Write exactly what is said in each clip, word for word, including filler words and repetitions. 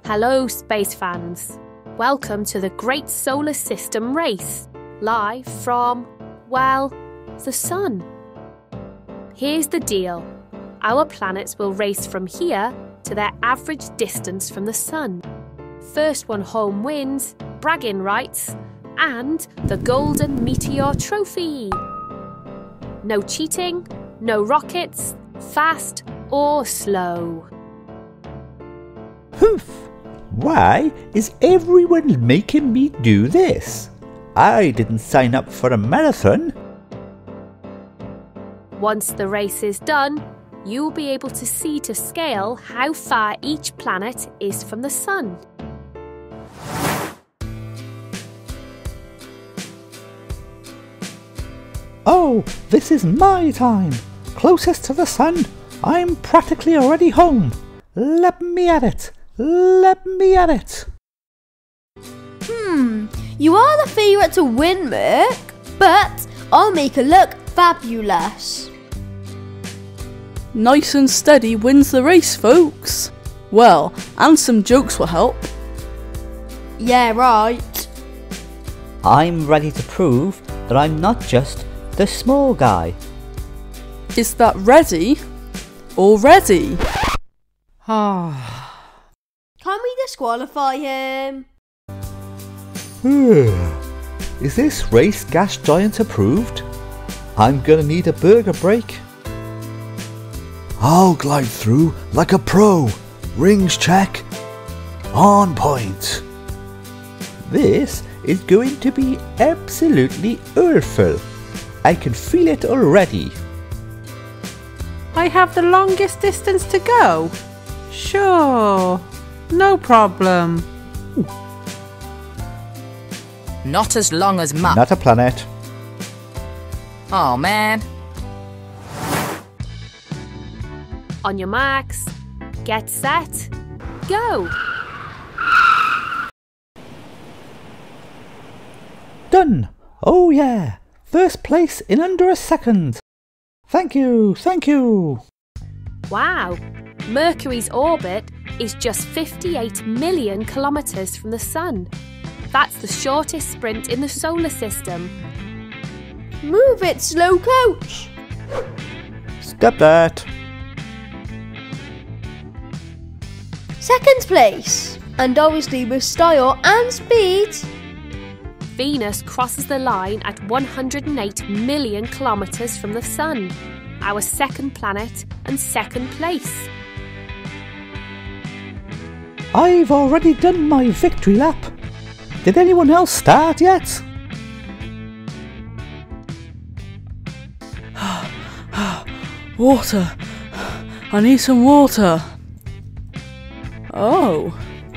Hello, space fans. Welcome to the Great Solar System Race, live from, well, the Sun. Here's the deal. Our planets will race from here to their average distance from the Sun. First one home wins, bragging rights, and the Golden Meteor Trophy. No cheating, no rockets, fast or slow. Humph! Why is everyone making me do this? I didn't sign up for a marathon. Once the race is done, you'll be able to see to scale how far each planet is from the Sun. Oh, this is my time. Closest to the Sun. I'm practically already home. Let me at it. Let me at it. Hmm, you are the favourite to win, Merc, but I'll make it look fabulous. Nice and steady wins the race, folks. Well, and some jokes will help. Yeah, right. I'm ready to prove that I'm not just the small guy. Is that ready? Already? Ah. Can we disqualify him? Is this race gas giant approved? I'm gonna need a burger break. I'll glide through like a pro. Rings check. On point. This is going to be absolutely awful. I can feel it already. I have the longest distance to go? Sure, no problem. Not as long as Map. Not a planet. Oh man. On your marks, get set, go! Done! Oh yeah! First place in under a second! Thank you, thank you! Wow! Mercury's orbit is just fifty-eight million kilometres from the Sun. That's the shortest sprint in the solar system. Move it, slow coach. Stop that! Second place, and obviously with style and speed. Venus crosses the line at one hundred eight million kilometres from the Sun, our second planet and second place. I've already done my victory lap. Did anyone else start yet? Water. I need some water. Oh.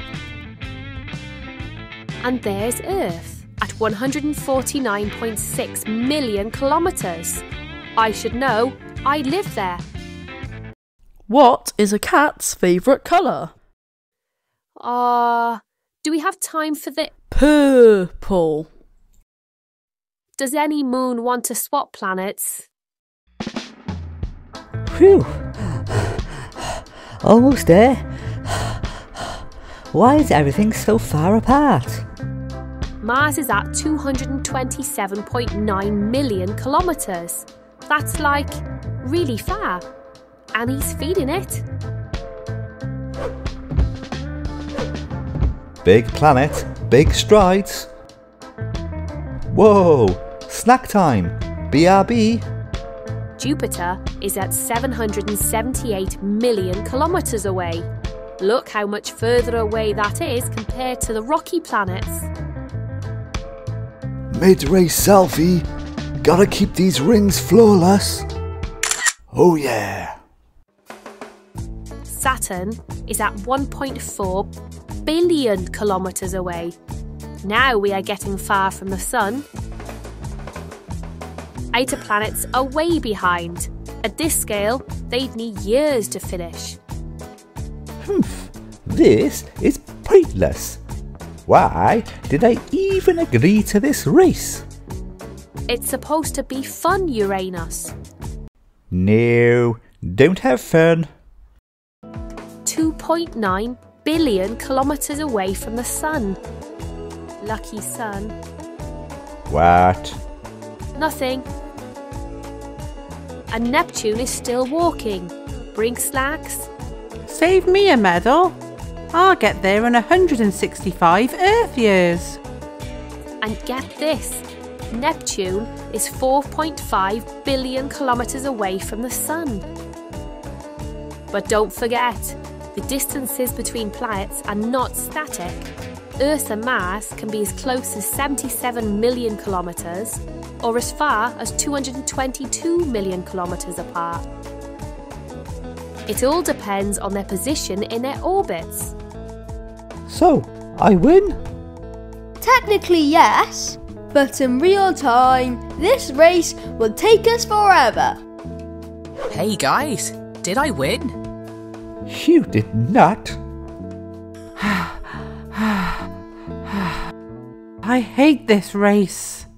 And there's Earth at one hundred forty-nine point six million kilometres. I should know, I live there. What is a cat's favourite colour? Ah, uh, do we have time for the... Purple. Does any moon want to swap planets? Phew. Almost there. Why is everything so far apart? Mars is at two hundred twenty-seven point nine million kilometres. That's like really far. And he's feeding it. Big planet, big strides. Whoa! Snack time! B R B! Jupiter is at seven hundred seventy-eight million kilometres away. Look how much further away that is compared to the rocky planets. Mid-race selfie. Gotta keep these rings flawless. Oh yeah. Saturn is at one point four billion kilometres away. Now we are getting far from the Sun. Outer planets are way behind. At this scale, they'd need years to finish. Humph, this is pointless. Why did I even agree to this race? It's supposed to be fun, Uranus. No, don't have fun. two point nine billion kilometres away from the Sun. Lucky Sun. What? Nothing. And Neptune is still walking. Bring snacks. Save me a medal. I'll get there in one hundred sixty-five Earth years. And get this, Neptune is four point five billion kilometres away from the Sun. But don't forget, the distances between planets are not static. Earth and Mars can be as close as seventy-seven million kilometres or as far as two hundred twenty-two million kilometres apart. It all depends on their position in their orbits. So, I win? Technically, yes, but in real time, this race will take us forever. Hey guys, did I win? You did not. I hate this race.